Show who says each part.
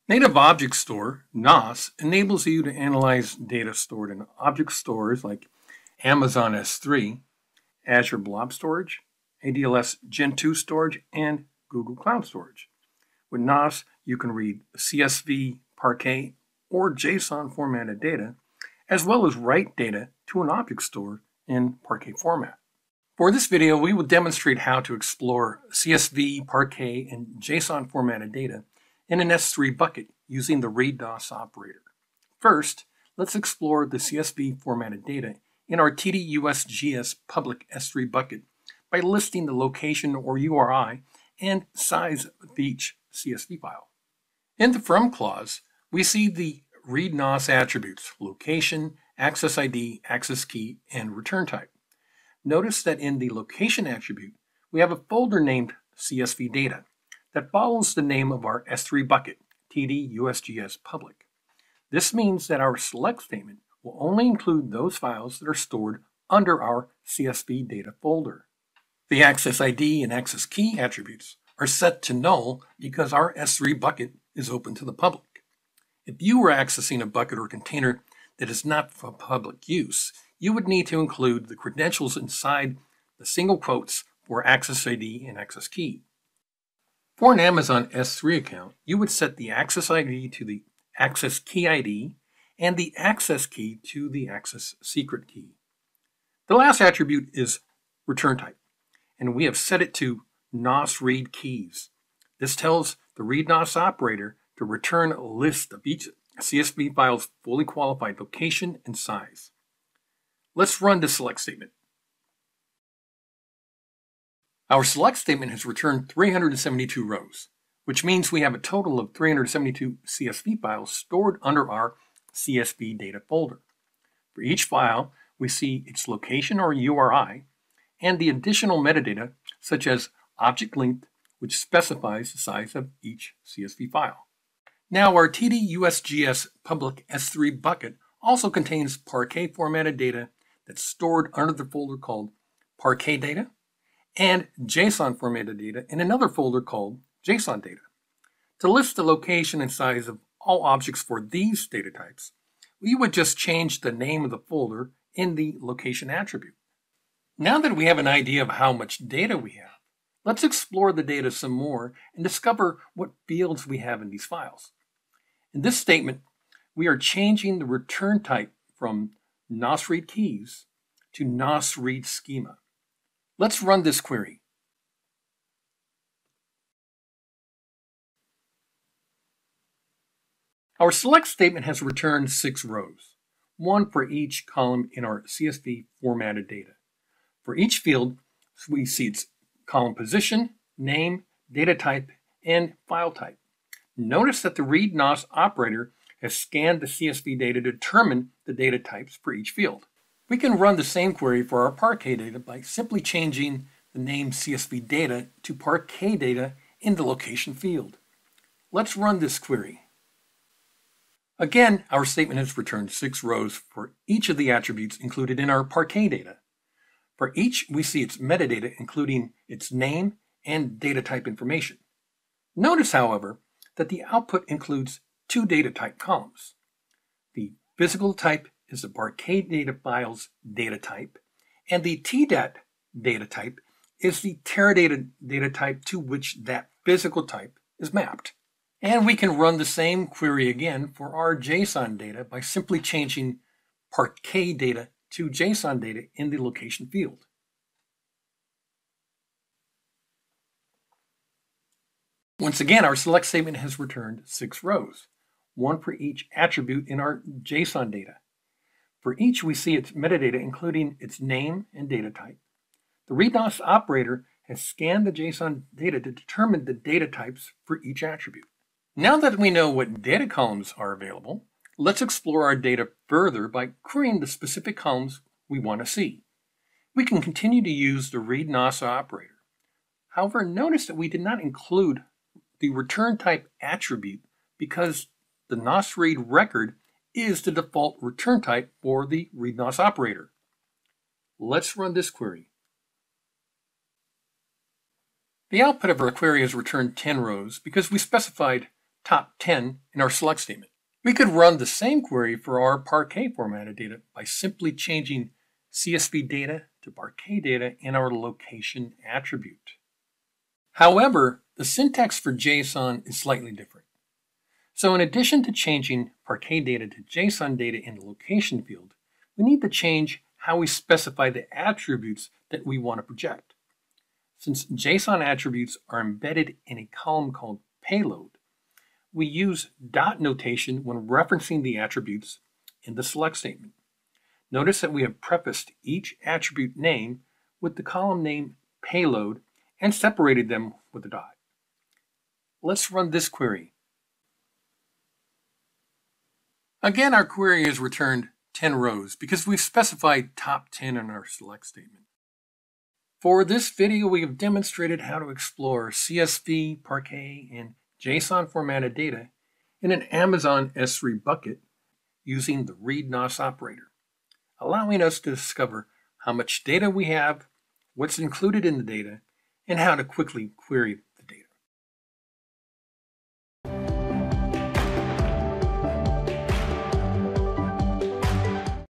Speaker 1: Native Object Store, NOS, enables you to analyze data stored in object stores like Amazon S3, Azure Blob Storage, ADLS Gen 2 storage, and Google Cloud Storage. With NOS, you can read CSV, Parquet, or JSON formatted data, as well as write data to an object store in Parquet format. For this video, we will demonstrate how to explore CSV, Parquet, and JSON formatted data in an S3 bucket using the read-NOS operator. First, let's explore the CSV formatted data in our TD-USGS public S3 bucket by listing the location or URI and size of each CSV file. In the From clause, we see the read-NOS attributes: location, access ID, access key, and return type. Notice that in the location attribute, we have a folder named CSV data that follows the name of our S3 bucket, TD-USGS public. This means that our select statement will only include those files that are stored under our CSV data folder. The access ID and access key attributes are set to null because our S3 bucket is open to the public. If you were accessing a bucket or container that is not for public use, you would need to include the credentials inside the single quotes for access ID and access key. For an Amazon S3 account, you would set the access ID to the access key ID and the access key to the access secret key. The last attribute is return type, and we have set it to NOS read keys. This tells the read-NOS operator to return a list of each CSV file's fully qualified location and size. Let's run the select statement. Our select statement has returned 372 rows, which means we have a total of 372 CSV files stored under our CSV data folder. For each file, we see its location or URI and the additional metadata such as object length, which specifies the size of each CSV file. Now, our TD-USGS public S3 bucket also contains Parquet formatted data that's stored under the folder called Parquet data and JSON formatted data in another folder called JSON data. To list the location and size of all objects for these data types, we would just change the name of the folder in the location attribute. Now that we have an idea of how much data we have, let's explore the data some more and discover what fields we have in these files. In this statement, we are changing the return type from NOS read keys to NOS read schema. Let's run this query. Our select statement has returned 6 rows, one for each column in our CSV formatted data. For each field, we see its column position, name, data type, and file type. Notice that the read-NOS operator has scanned the CSV data to determine the data types for each field. We can run the same query for our Parquet data by simply changing the name CSV data to Parquet data in the location field. Let's run this query. Again, our statement has returned 6 rows for each of the attributes included in our Parquet data. For each, we see its metadata, including its name and data type information. Notice, however, that the output includes 2 data type columns. The physical type is the Parquet data file's data type, and the TDAT data type is the Teradata data type to which that physical type is mapped. And we can run the same query again for our JSON data by simply changing Parquet data to JSON data in the location field. Once again, our select statement has returned 6 rows, one for each attribute in our JSON data. For each, we see its metadata, including its name and data type. The read-NOS operator has scanned the JSON data to determine the data types for each attribute. Now that we know what data columns are available, let's explore our data further by querying the specific columns we want to see. We can continue to use the read-NOS operator. However, notice that we did not include the return type attribute because the NOS read record is the default return type for the read-NOS operator. Let's run this query. The output of our query has returned 10 rows because we specified top 10 in our select statement. We could run the same query for our Parquet formatted data by simply changing CSV data to Parquet data in our location attribute. However, the syntax for JSON is slightly different. So in addition to changing Parquet data to JSON data in the location field, we need to change how we specify the attributes that we want to project. Since JSON attributes are embedded in a column called payload, we use dot notation when referencing the attributes in the select statement. Notice that we have prefaced each attribute name with the column name payload and separated them with a dot. Let's run this query. Again, our query has returned 10 rows because we've specified top 10 in our select statement. For this video, we have demonstrated how to explore CSV, Parquet, and JSON formatted data in an Amazon S3 bucket using the read NOS operator, allowing us to discover how much data we have, what's included in the data, and how to quickly query